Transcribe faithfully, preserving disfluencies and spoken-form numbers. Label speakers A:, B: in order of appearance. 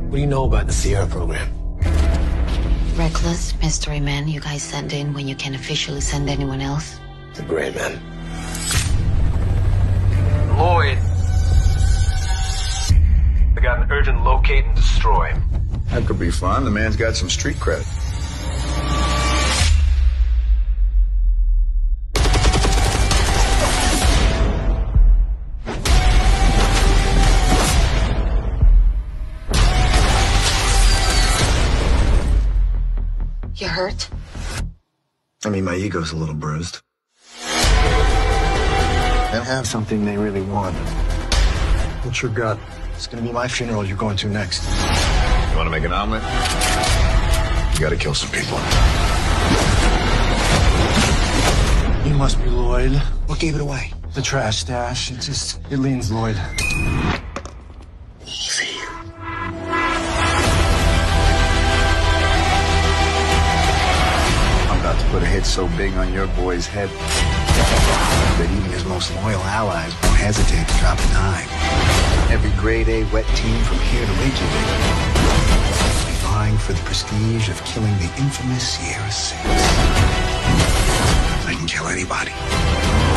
A: What do you know about the Sierra program?
B: Reckless mystery men you guys send in when you can't officially send anyone else.
A: The Gray Man.
C: Lloyd. I got an urgent locate and destroy.
D: That could be fun. The man's got some street cred.
B: You hurt?
D: I mean, my ego's a little bruised. They have something they really want. What's your gut? It's gonna be my funeral you're going to next. You wanna make an omelet? You gotta kill some people. You must be Lloyd. What gave it away? The trash stash. It just, it leans Lloyd. Easy. I'm about to put a hit so big on your boy's head that even his most loyal allies won't hesitate to drop a dime. Every grade A wet team from here to Reykjavik will be vying for the prestige of killing the infamous Sierra Six. I can kill anybody.